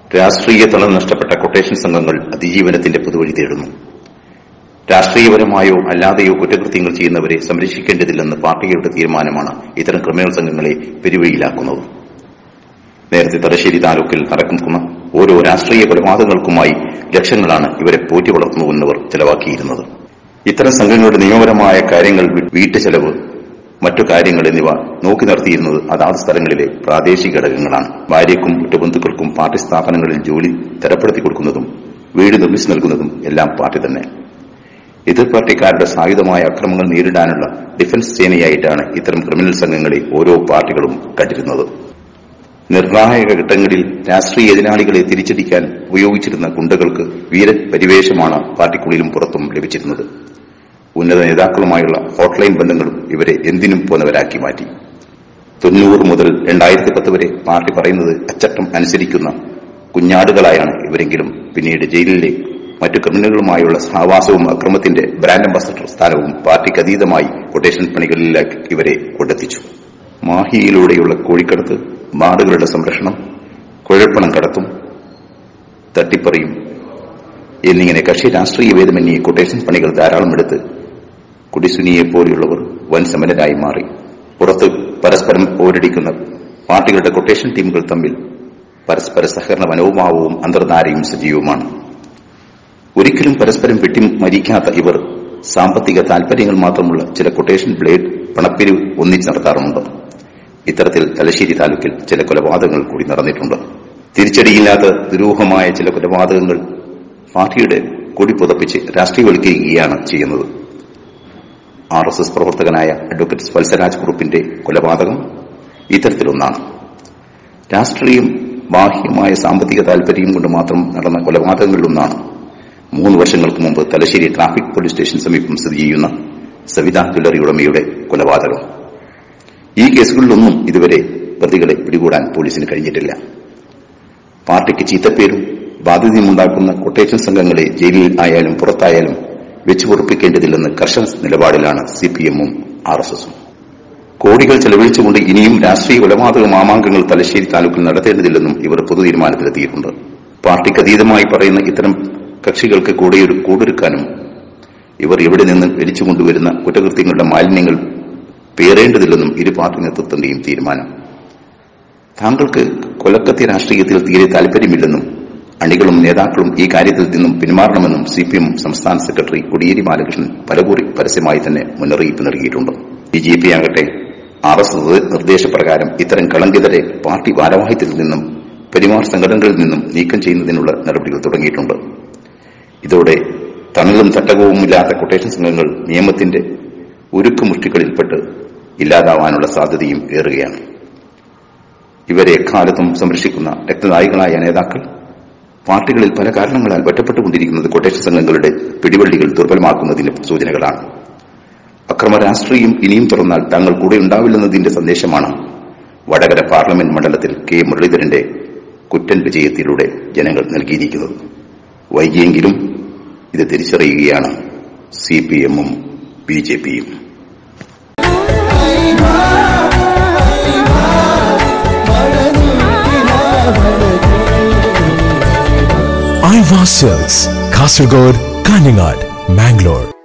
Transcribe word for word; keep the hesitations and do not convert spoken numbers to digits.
രാഷ്ട്രീയ തളം നഷ്ടപ്പെട്ട കൊട്ടേഷൻ സംഘങ്ങൾ അതിജീവനത്തിന്റെ പുതുവഴി തേടുന്നു. രാഷ്ട്രീയപരമായോ അല്ലാതെയോ കുറ്റകൃത്യങ്ങൾ ചെയ്യുന്നവരെ സംരക്ഷിക്കേണ്ടതില്ലെന്ന് പാർട്ടികളുടെ തീരുമാനമാണ് ഇത്തരം ക്രിമിനൽ സംഘങ്ങളെ പെരുവഴിയിലാക്കുന്നത്. നേരത്തെ തലശ്ശേരി താലൂക്കിൽ നടക്കുന്ന ഓരോ രാഷ്ട്രീയ കൊലപാതകങ്ങൾക്കുമായി ലക്ഷങ്ങളാണ് ഇവരെ പോറ്റി വളർത്തുന്നുവെന്നവർ ചെലവാക്കിയിരുന്നത്. ഇത്തരം സംഘങ്ങളുടെ നിയമപരമായ കാര്യങ്ങൾ, വീട്ടുചെലവ്, മറ്റു കാര്യങ്ങൾ എന്നിവ നോക്കി നടത്തിയിരുന്നത് അതാത് സ്ഥലങ്ങളിലെ പ്രാദേശിക ഘടകങ്ങളാണ്. ഭാര്യയ്ക്കും മറ്റു ബന്ധുക്കൾക്കും പാർട്ടി സ്ഥാപനങ്ങളിൽ ജോലി തരപ്പെടുത്തി കൊടുക്കുന്നതും വീട് നിർമ്മിച്ചു നൽകുന്നതും എല്ലാം പാർട്ടി തന്നെ. എതിർ പാർട്ടിക്കാരുടെ സായുധമായ അക്രമങ്ങൾ നേരിടാനുള്ള ഡിഫൻസ് സേനയായിട്ടാണ് ഇത്തരം ക്രിമിനൽ സംഘങ്ങളെ ഓരോ പാർട്ടികളും കണ്ടിരുന്നത്. നിർണായക ഘട്ടങ്ങളിൽ രാഷ്ട്രീയ എതിരാളികളെ തിരിച്ചടിക്കാൻ ഉപയോഗിച്ചിരുന്ന ഗുണ്ടകൾക്ക് വീരപരിവേഷമാണ് പാർട്ടിക്കുള്ളിലും പുറത്തും ലഭിച്ചിരുന്നത്. ഉന്നത നേതാക്കളുമായുള്ള ഹോട്ട്ലൈൻ ബന്ധങ്ങളും ഇവരെ എന്തിനും പോന്നവരാക്കി മാറ്റി. തൊണ്ണൂറ് മുതൽ രണ്ടായിരത്തി പത്ത് വരെ പാർട്ടി പറയുന്നത് അച്ചട്ടം അനുസരിക്കുന്ന കുഞ്ഞാടുകളായാണ് ഇവരെങ്കിലും പിന്നീട് ജയിലിലെ മറ്റു ക്രിമിനലുകളുമായുള്ള സഹവാസവും അക്രമത്തിന്റെ ബ്രാൻഡ് അംബാസഡർ സ്ഥാനവും പാർട്ടിക്ക് അതീതമായി കൊട്ടേഷൻ പണികളിലേക്ക് ഇവരെ കൊണ്ടെത്തിച്ചു. മാഹിയിലൂടെയുള്ള കോഴിക്കടത്ത്, മാടുകളുടെ സംരക്ഷണം, കുഴൽപ്പണം കടത്തും, തട്ടിപ്പറിയും എന്നിങ്ങനെ കക്ഷി രാഷ്ട്രീയ ഭേദമന്യേ കൊട്ടേഷൻ പണികൾ ധാരാളം എടുത്ത് കുടിസുനിയെ പോലെയുള്ളവർ വൻ സമരരായി മാറി. പുറത്ത് പരസ്പരം പോരടിക്കുന്ന പാർട്ടികളുടെ കൊട്ടേഷൻ ടീമുകൾ തമ്മിൽ പരസ്പര സഹകരണ മനോഭാവവും അന്തർധാരയും സജീവമാണ്. ഒരിക്കലും പരസ്പരം വെട്ടിമരിക്കാത്ത ഇവർ സാമ്പത്തിക താൽപര്യങ്ങൾ മാത്രമുള്ള ചില കൊട്ടേഷൻ ബ്ലേഡ് പണപ്പിരിവ് ഒന്നിച്ച് നടത്താറുണ്ട്. ഇത്തരത്തിൽ തലശ്ശേരി താലൂക്കിൽ ചില കൊലപാതകങ്ങൾ കൂടി നടന്നിട്ടുണ്ട്. തിരിച്ചടിയില്ലാത്ത ദുരൂഹമായ ചില കൊലപാതകങ്ങൾ പാർട്ടിയുടെ കൊടി പുതപ്പിച്ച് രാഷ്ട്രീയവൽക്കരിക്കുകയാണ് ചെയ്യുന്നത്. ആർ എസ് എസ് പ്രവർത്തകനായ അഡ്വക്കേറ്റ് വത്സരാജ് കുറുപ്പിന്റെ കൊലപാതകം ഇത്തരത്തിലൊന്നാണ്. രാഷ്ട്രീയം ബാഹ്യമായ സാമ്പത്തിക താൽപര്യം കൊണ്ട് മാത്രം നടന്ന കൊലപാതകങ്ങളിലൊന്നാണ് മൂന്ന് വർഷങ്ങൾക്ക് മുമ്പ് തലശ്ശേരി ട്രാഫിക് പോലീസ് സ്റ്റേഷൻ സമീപം സ്ഥിതി ചെയ്യുന്ന സവിത ജ്വല്ലറി ഉടമയുടെ കൊലപാതകം. ഈ കേസുകളിലൊന്നും ഇതുവരെ പ്രതികളെ പിടികൂടാൻ പോലീസിന് കഴിഞ്ഞിട്ടില്ല. പാർട്ടിക്ക് ചീത്തപ്പേരും ബാധ്യതയുമുണ്ടാക്കുന്ന കൊട്ടേഷൻ സംഘങ്ങളെ ജയിലിൽ ആയാലും പുറത്തായാലും വെച്ചുപൊറുപ്പിക്കേണ്ടതില്ലെന്ന് കർശന നിലപാടിലാണ് സിപിഎമ്മും ആർ എസ് എസും. കോടികൾ ചെലവഴിച്ചുകൊണ്ട് ഇനിയും രാഷ്ട്രീയ കൊലപാതക മാമാങ്കങ്ങൾ തലശ്ശേരി താലൂക്കിൽ നടത്തേണ്ടതില്ലെന്നും ഇവർ പൊതു തീരുമാനത്തിലെത്തിയിട്ടുണ്ട്. പാർട്ടിക്ക് അതീതമായി പറയുന്ന ഇത്തരം കക്ഷികൾക്ക് കൂടെയൊരു കൂടൊരുക്കാനും ഇവർ എവിടെ നിന്ന് വലിച്ചുകൊണ്ടുവരുന്ന കുറ്റകൃത്യങ്ങളുടെ മാലിന്യങ്ങൾ പേറേണ്ടതില്ലെന്നും ഇരു പാർട്ടി നേതൃത്വത്തിന്റെയും തീരുമാനം. താങ്കൾക്ക് കൊലക്കത്തി രാഷ്ട്രീയത്തിൽ തീരെ താൽപര്യമില്ലെന്നും അണികളും നേതാക്കളും ഈ കാര്യത്തിൽ നിന്നും പിന്മാറണമെന്നും സിപിഎം സംസ്ഥാന സെക്രട്ടറി കോടിയേരി ബാലകൃഷ്ണൻ പലകുറി പരസ്യമായി തന്നെ മുന്നറിയിപ്പ് നൽകിയിട്ടുണ്ട്. ബി ജെ പി ആകട്ടെ ആർ എസ് എസ് നിർദ്ദേശപ്രകാരം ഇത്തരം കളങ്കിതരെ പാർട്ടി ഭാരവാഹിത്യത്തിൽ നിന്നും പെരുമാർ സംഘടനകളിൽ നിന്നും നീക്കം ചെയ്യുന്നതിനുള്ള നടപടികൾ തുടങ്ങിയിട്ടുണ്ട്. ഇതോടെ തണലും തട്ടകവുമില്ലാത്ത കൊട്ടേഷൻ സംഘങ്ങൾ നിയമത്തിന്റെ ഉരുക്കുമുഷ്ടികളിൽപ്പെട്ട് ഇല്ലാതാവാനുള്ള സാധ്യതയും ഏറുകയാണ്. ഇവരെ എക്കാലത്തും സംരക്ഷിക്കുന്ന രക്തനായികളായ നേതാക്കൾ പാർട്ടികളിൽ പല കാരണങ്ങളാൽ ഒറ്റപ്പെട്ടുകൊണ്ടിരിക്കുന്നത് കൊട്ടേഷൻ സംഘങ്ങളുടെ പിടിവള്ളികൾ ദുർബലമാക്കുന്നതിന്റെ സൂചനകളാണ്. അക്രമ രാഷ്ട്രീയം ഇനിയും തുറന്നാൽ തങ്ങൾ കൂടെ ഉണ്ടാവില്ലെന്നതിന്റെ സന്ദേശമാണ് വടകര പാർലമെന്റ് മണ്ഡലത്തിൽ കെ മുരളീധരന്റെ കുറ്റൻ വിജയത്തിലൂടെ ജനങ്ങൾ നൽകിയിരിക്കുന്നത്. വൈകിയെങ്കിലും ഇത് തിരിച്ചറിയുകയാണ് സിപിഎമ്മും ബി ജെ പിയും. ഐവാ സെൽസ്, കാസർഗോഡ്, കാഞ്ഞങ്ങാട്, മാംഗ്ലൂർ.